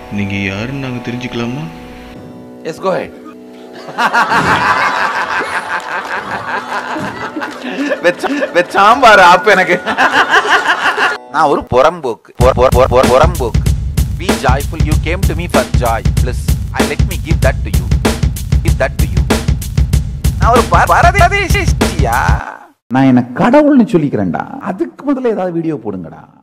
நீங்க யாருன்னு நாங்க தெரிஞ்சுக்கலாமா? Yes go ahead. வெச்சாம்பாரு ஆப் எனக்கு. நான் ஒரு புறம்போக்கு. Be joyful, you came to me for joy. Please, let me give that to you. நான் ஒரு பரதேசியா. நான் என்ன கடவுள்னு சொல்லிக்கிறேன்டா. அதுக்கு முதல்ல ஏதாவது வீடியோ போடுங்கடா.